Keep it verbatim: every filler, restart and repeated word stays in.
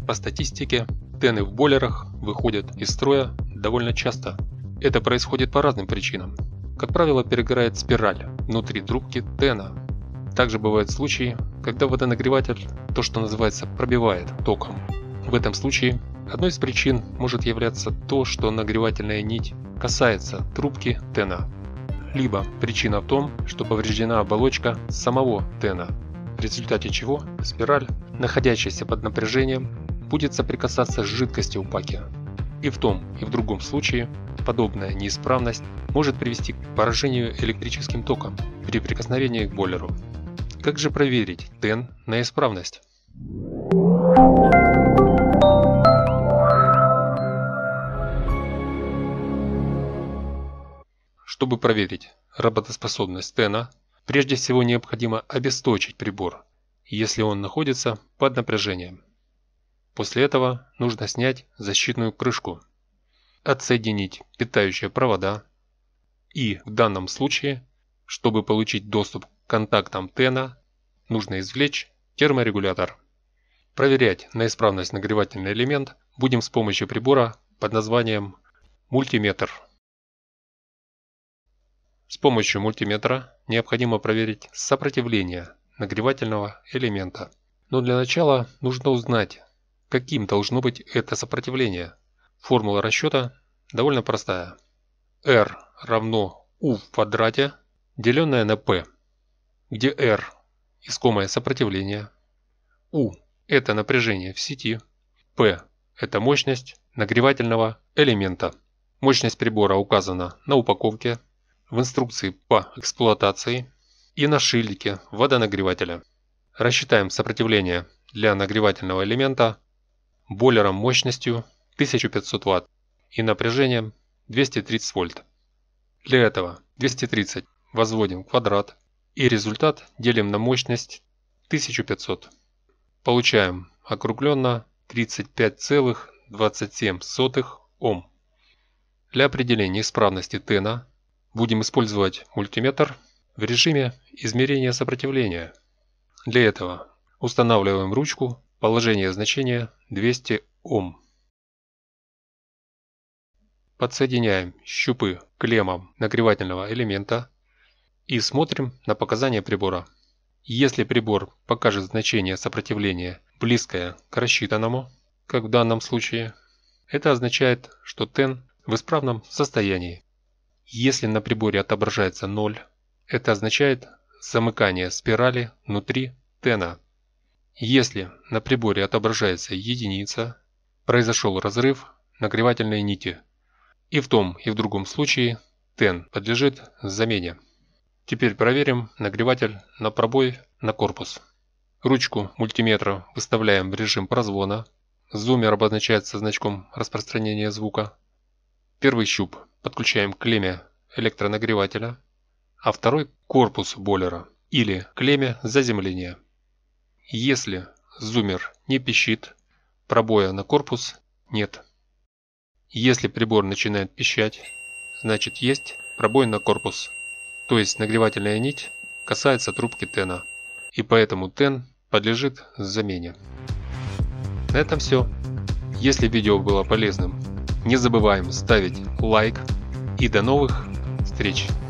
По статистике, тены в бойлерах выходят из строя довольно часто. Это происходит по разным причинам. Как правило, перегорает спираль внутри трубки тена. Также бывают случаи, когда водонагреватель, то что называется, пробивает током. В этом случае одной из причин может являться то, что нагревательная нить касается трубки тена. Либо причина в том, что повреждена оболочка самого тена, в результате чего спираль, находящаяся под напряжением, будет соприкасаться с жидкостью в баке. И в том, и в другом случае подобная неисправность может привести к поражению электрическим током при прикосновении к бойлеру. Как же проверить тен на исправность? Чтобы проверить работоспособность тена, прежде всего необходимо обесточить прибор, если он находится под напряжением. После этого нужно снять защитную крышку, отсоединить питающие провода и, в данном случае, чтобы получить доступ к контактам тена, нужно извлечь терморегулятор. Проверять на исправность нагревательный элемент будем с помощью прибора под названием мультиметр. С помощью мультиметра необходимо проверить сопротивление нагревательного элемента. Но для начала нужно узнать, каким должно быть это сопротивление. Формула расчета довольно простая. R равно U в квадрате, деленное на P, где R – искомое сопротивление, U – это напряжение в сети, P – это мощность нагревательного элемента. Мощность прибора указана на упаковке, в инструкции по эксплуатации и на шильдике водонагревателя. Рассчитаем сопротивление для нагревательного элемента бойлером мощностью тысяча пятьсот ватт и напряжением двести тридцать вольт. Для этого двести тридцать возводим в квадрат и результат делим на мощность тысяча пятьсот. Получаем округленно тридцать пять целых двадцать семь сотых Ом. Для определения исправности тена будем использовать мультиметр в режиме измерения сопротивления. Для этого устанавливаем ручку, положение значения двести Ом. Подсоединяем щупы к клеммам нагревательного элемента и смотрим на показания прибора. Если прибор покажет значение сопротивления близкое к рассчитанному, как в данном случае, это означает, что тен в исправном состоянии. Если на приборе отображается ноль, это означает замыкание спирали внутри тена. Если на приборе отображается единица, произошел разрыв нагревательной нити. И в том, и в другом случае тен подлежит замене. Теперь проверим нагреватель на пробой на корпус. Ручку мультиметра выставляем в режим прозвона. Зуммер обозначается значком распространения звука. Первый щуп подключаем к клемме электронагревателя, а второй к корпусу бойлера или клемме заземления. Если зуммер не пищит, пробоя на корпус нет. Если прибор начинает пищать, значит есть пробой на корпус, то есть нагревательная нить касается трубки тена, и поэтому тен подлежит замене. На этом все. Если видео было полезным, не забываем ставить лайк и до новых встреч!